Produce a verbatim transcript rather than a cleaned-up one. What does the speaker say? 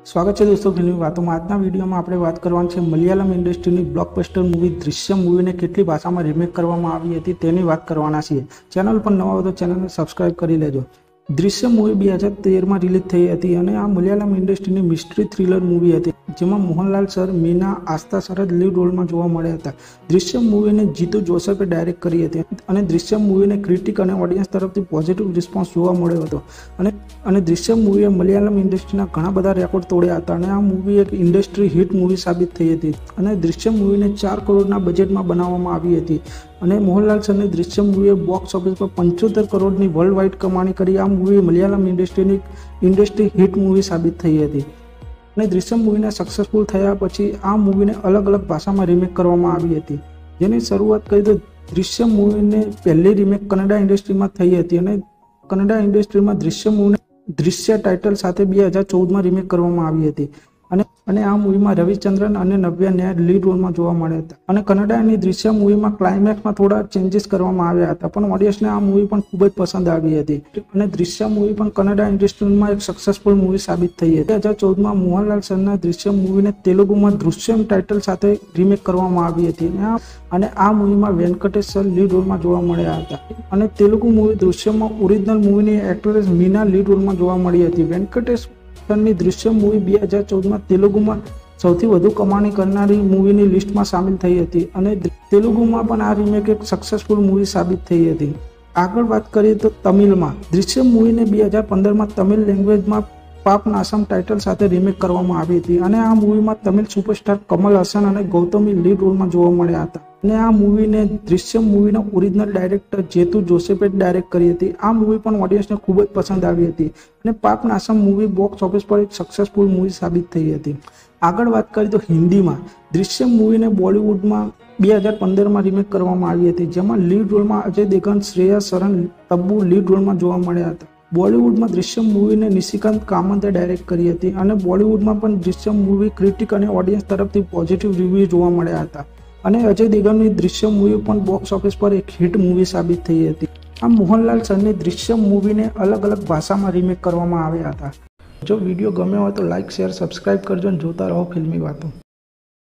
स्वागत है दोस्तों फिल्मी बातों में। आज वीडियो में આપણે વાત કરવાની છે મલયાલમ ઇન્ડસ્ટ્રીની બ્લોકબસ્ટર મૂવી દૃશ્યમ મૂવીને કેટલી ભાષામાં રીમેક કરવામાં આવી હતી તેની વાત કરવાના છીએ। ચેનલ પર નવા હો તો ચેનલને સબસ્ક્રાઇબ કરી લેજો। દૃશ્યમ મૂવી બે હજાર તેર માં રિલીઝ થઈ હતી અને આ મલયાલમ ઇન્ડસ્ટ્રીની મિસ્ટ્રી થ્રિલર મૂવી હતી જેમાં Mohanlal sir, Meena, Aastha sir lead રોલમાં જોવા મળ્યા હતા। દૃશ્યમ મૂવીને જીતુ જોસફે ડાયરેક્ટ કરી હતી અને દૃશ્યમ મૂવીને ક્રિટિક અને ઓડિયન્સ તરફથી પોઝિટિવ રિસ્પોન્સ જોવા મળ્યો હતો અને અને દૃશ્યમ મૂવીએ મલયાલમ ઇન્ડસ્ટ્રીના ઘણા બધા રેકોર્ડ તોડ્યા હતા અને આ મૂવી એક ઇન્ડસ્ટ્રી હિટ મૂવી સાબિત થઈ હતી અને દૃશ્યમ મૂવીને ચાર કરોડના બજેટમાં બનાવવામાં આવી હતી અને મોહનલાલ સરની દૃશ્યમ મૂવીએ બોક્સ ઓફિસ પર પંચોતેર કરોડની વર્લ્ડ વાઇડ કમાણી કરી આ મૂવી મલયાલમ ઇન્ડસ્ટ્રીની ઇન્ડસ્ટ્રી હિટ મૂવી સાબિત થઈ હતી અને દૃશ્યમ મૂવીને સક્સેસફુલ થયા પછી આ મૂવીને અલગ અલગ ભાષામાં રીમેક કરવામાં આવી હતી। જેની શરૂઆત કરી તો દૃશ્યમ મૂવીને પહેલી રીમેક કન્નડા ઇન્ડસ્ટ્રીમાં થઈ હતી અને કન્નડા ઇન્ડસ્ટ્રીમાં દૃશ્યમ મૂવીને દૃશ્ય ટાઇટલ સાથે બે હજાર ચૌદ માં રીમેક કરવામાં આવી હતી અને અને આ મૂવીમાં રવિચંદ્રન અને નવ્યા નાયર લીડ રોલમાં જોવા મળ્યા હતા અને કન્નડાની દૃશ્યમ મૂવીમાં ક્લાઇમેક્સમાં થોડા ચેન્જીસ કરવામાં આવ્યા હતા પણ ઓડિયન્સને આ મૂવી પણ ખૂબ જ પસંદ આવી હતી અને દૃશ્યમ મૂવી પણ કન્નડા ઇન્ડસ્ટ્રીમાં એક સક્સેસફુલ મૂવી સાબિત થઈ હતી। બે હજાર ચૌદ માં મોહનલાલ સરના દૃશ્યમ મૂવીને તેલુગુમાં દૃશ્યમ ટાઇટલ સાથે રીમેક કરવામાં આવી હતી અને આ મૂવીમાં વેંકટેશ સર લીડ રોલમાં જોવા મળ્યા હતા અને તેલુગુ મૂવી દૃશ્યમમાં ઓરિજિનલ મૂવીની એક્ટ્રેસ મીના લીડ રોલમાં જોવા મળી હતી। વેંકટેશ સરની દૃશ્યમ મૂવી બે હજાર ચૌદ માં તેલુગુમાં સૌથી વધુ કમાણી કરનારી મૂવીની લિસ્ટમાં સામેલ થઈ હતી અને તેલુગુમાં પણ આ રીમેક એક સક્સેસફુલ મૂવી સાબિત થઈ હતી। આગળ વાત કરીએ તો તમિલમાં દૃશ્યમ મૂવીને બે હજાર પંદર માં તમિલ લેંગ્વેજમાં પાપ નાસમ ટાઇટલ સાથે રીમેક કરવામાં આવી હતી અને આ મૂવીમાં તમિલ સુપરસ્ટાર કમલ હસન અને ગૌતમી લીડ રોલમાં જોવા મળ્યા હતા અને આ મૂવીને દૃશ્યમ મૂવીના ઓરિજિનલ ડાયરેક્ટર જેતુ જોસેફે ડાયરેક્ટ કરી હતી। આ મૂવી પણ ઓડિયન્સને ખૂબ જ પસંદ આવી હતી અને પાપ નાસમ મૂવી બોક્સ ઓફિસ પર એક સક્સેસફુલ મૂવી સાબિત થઈ હતી। આગળ વાત કરીએ તો હિન્દીમાં દૃશ્યમ મૂવીને બોલિવૂડમાં બે હજાર પંદર માં રીમેક કરવામાં આવી હતી જેમાં લીડ રોલમાં અજય દેવગન, શ્રેયા શરણ, તબ્બુ લીડ રોલમાં જોવા મળ્યા હતા। બોલિવૂડમાં દૃશ્યમ મૂવીને નિશિકાંત કામતે ડાયરેક્ટ કરી હતી અને બોલિવૂડમાં પણ દૃશ્યમ મૂવી ક્રિટિક અને ઓડિયન્સ તરફથી પોઝિટિવ રિવ્યૂ જોવા મળ્યા હતા અને અજય દેવગનની દૃશ્યમ મૂવી પણ બોક્સ ઓફિસ પર એક હિટ મૂવી સાબિત થઈ હતી। આ મોહનલાલ સરની દૃશ્યમ મૂવીને અલગ અલગ ભાષામાં રીમેક કરવામાં આવ્યા હતા। જો વિડીયો ગમ્યો હોય તો લાઇક, શેર, સબસ્ક્રાઇબ કરજો અને જોતા રહો ફિલ્મી વાતો।